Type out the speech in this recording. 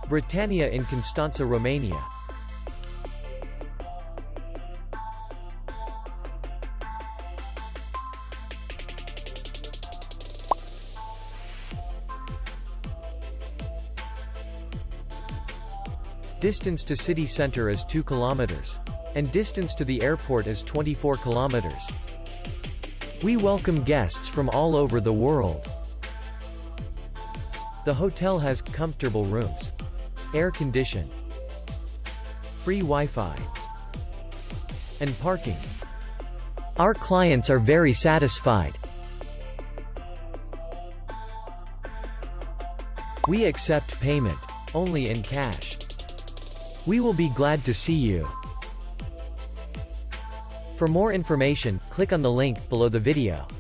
Britannia in Constanta, Romania. Distance to city center is 2 kilometers. And distance to the airport is 24 kilometers. We welcome guests from all over the world. The hotel has comfortable rooms, air condition, free Wi-Fi, and parking. Our clients are very satisfied. We accept payment only in cash. We will be glad to see you. For more information, click on the link below the video.